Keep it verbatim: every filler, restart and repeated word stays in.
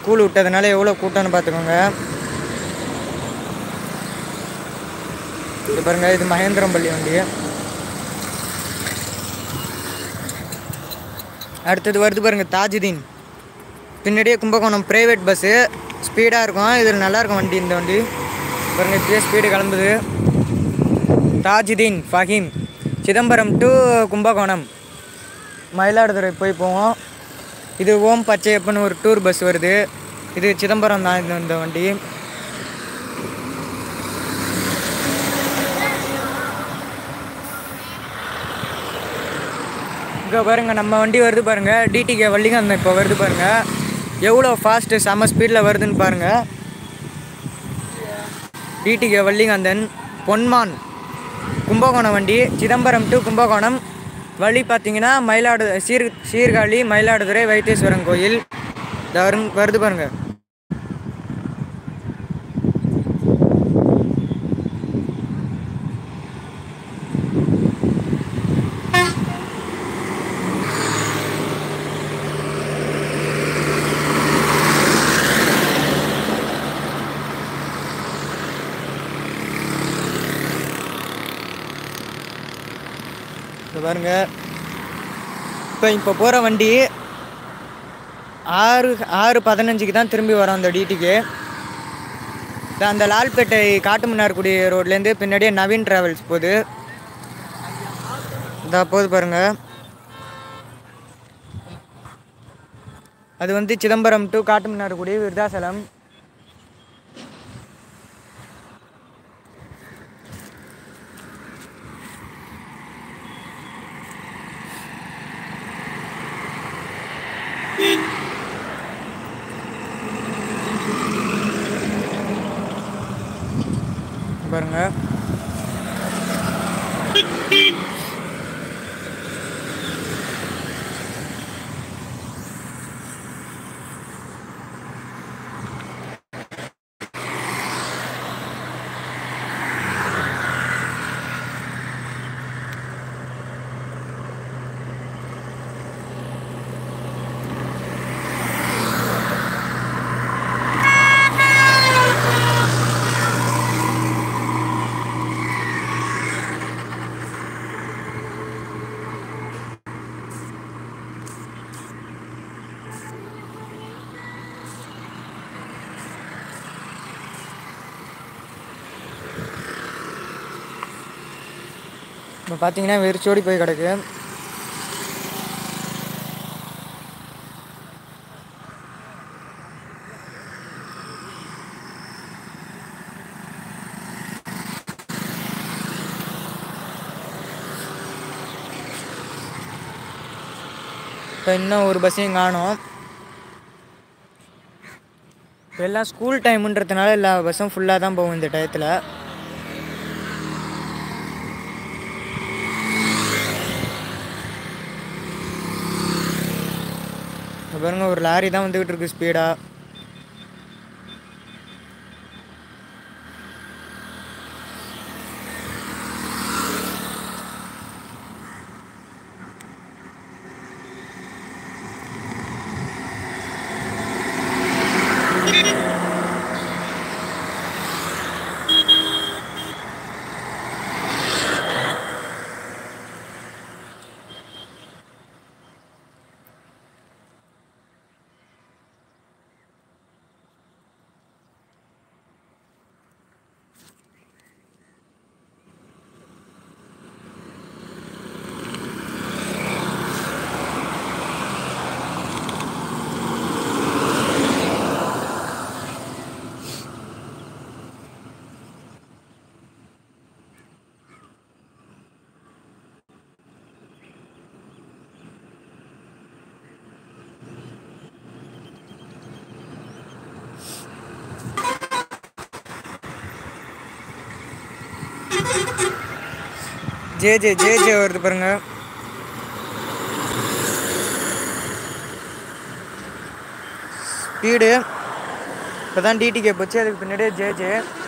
School விட்டதுனால எவ்வளோ கூட்டம்னு பார்த்துக்கோங்க. இது பாருங்கள், இது மகேந்திரம்பள்ளி வண்டி. அடுத்தது வருது பாருங்கள் தாஜுதீன். பின்னாடியே கும்பகோணம் ப்ரைவேட் பஸ்ஸு ஸ்பீடாக இருக்கும். இதில் நல்லாயிருக்கும் வண்டி. இந்த வண்டி பாருங்கள், இப்படியே ஸ்பீடு கிளம்புது. தாஜுதீன் ஃபஹீம் சிதம்பரம் டு கும்பகோணம் மயிலாடுதுறை போய் போவோம். இது ஓம் பச்சையப்பன் ஒரு டூர் பஸ் வருது. இது சிதம்பரம் தான் இந்த இந்த வண்டி. இங்கே பாருங்கள் நம்ம வண்டி வருது பாருங்கள். டிடிகே வள்ளிகாந்தன் இப்போ வருது பாருங்கள். எவ்வளோ ஃபாஸ்ட்டு செம்ம ஸ்பீடில் வருதுன்னு பாருங்கள். டிடிகே வள்ளிகாந்தன் பொன்மான் கும்பகோணம் வண்டி. சிதம்பரம் டு கும்பகோணம் வழி பார்த்தீங்கன்னா மயிலாடு சீர் சீர்காழி மயிலாடுதுறை வைத்தீஸ்வரன் கோயில் வரும் வருது பாருங்கள். பாருங்க, இப்போ இப்போ போகிற வண்டி ஆறு ஆறு பதினஞ்சுக்கு தான் திரும்பி வரோம். அந்த டிடிக்கு அந்த லால்பேட்டை காட்டுமன்னார்குடி ரோட்லேருந்து பின்னாடியே நவீன் ட்ராவல்ஸ் போகுது. இந்த போகுது பாருங்க. அது வந்து சிதம்பரம் டு காட்டுமன்னார்குடி விருதாசலம். பாருங்க, இப்போ பார்த்தீங்கன்னா வெறிச்சோடி போய் கிடக்கு. இப்போ இன்னும் ஒரு பஸ்ஸையும் காணோம். இப்போ எல்லாம் ஸ்கூல் டைமுன்றதுனால எல்லா பஸ்ஸும் ஃபுல்லாக தான் போகும் இந்த டயத்தில். பாருங்க, ஒரு லாரி தான் வந்துக்கிட்டு இருக்கு ஸ்பீடாக. ஜே ஜே ஜே ஜே வருது பாருங்க. ஸ்பீடு இப்போ தான் டிடிகே போச்சு, அதுக்கு பின்னாடியே ஜே ஜே.